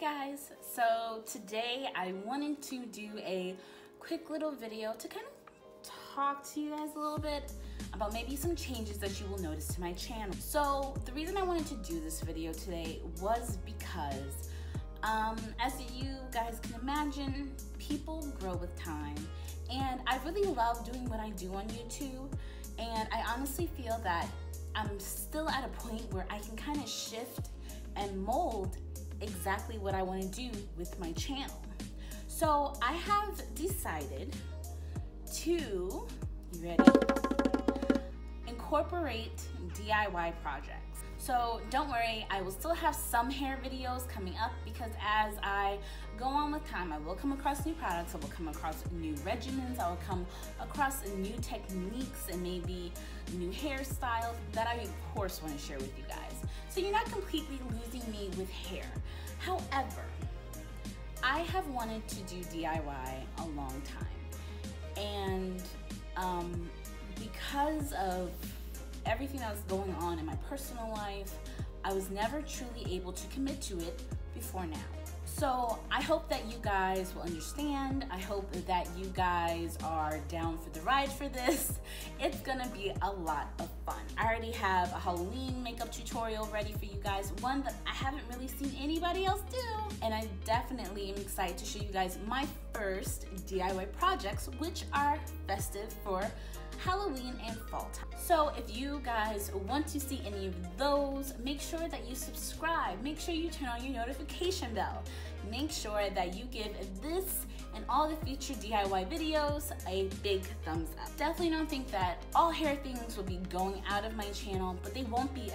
guys, so today I wanted to do a quick little video to kind of talk to you guys a little bit about maybe some changes that you will notice to my channel. So the reason I wanted to do this video today was because as you guys can imagine, people grow with time, and I really love doing what I do on YouTube, and I honestly feel that I'm still at a point where I can kind of shift and mold exactly what I want to do with my channel. So I have decided to, you ready? Incorporate DIY projects. So don't worry, I will still have some hair videos coming up because as I go on with time, I will come across new products, I will come across new regimens, I will come across new techniques and maybe new hairstyles that I of course want to share with you guys. So you're not completely losing me with hair. However, I have wanted to do DIY a long time, and because of everything that was going on in my personal life, I was never truly able to commit to it before now. So I hope that you guys will understand. I hope that you guys are down for the ride for this. It's gonna be a lot of fun. I already have a Halloween makeup tutorial ready for you guys, one that I haven't really seen anybody else do. And I definitely am excited to show you guys my first DIY projects, which are festive for Halloween and fall time. So if you guys want to see any of those, make sure that you subscribe, make sure you turn on your notification bell, make sure that you give this and all the future DIY videos a big thumbs up. Definitely don't think that all hair things will be going out of my channel, but they won't be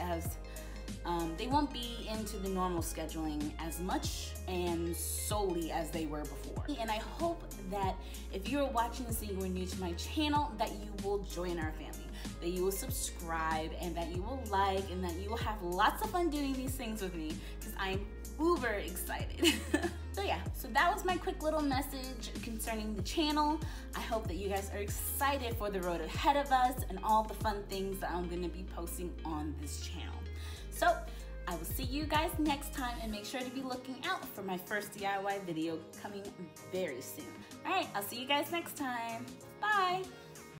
into the normal scheduling as much and solely as they were before. And I hope that if you're watching this and you are new to my channel, that you will join our family, that you will subscribe, and that you will like, and that you will have lots of fun doing these things with me, because I'm uber excited. So yeah, so that was my quick little message concerning the channel. I hope that you guys are excited for the road ahead of us and all the fun things that I'm gonna be posting on this channel. So I will see you guys next time, and make sure to be looking out for my first DIY video coming very soon. All right, I'll see you guys next time. Bye.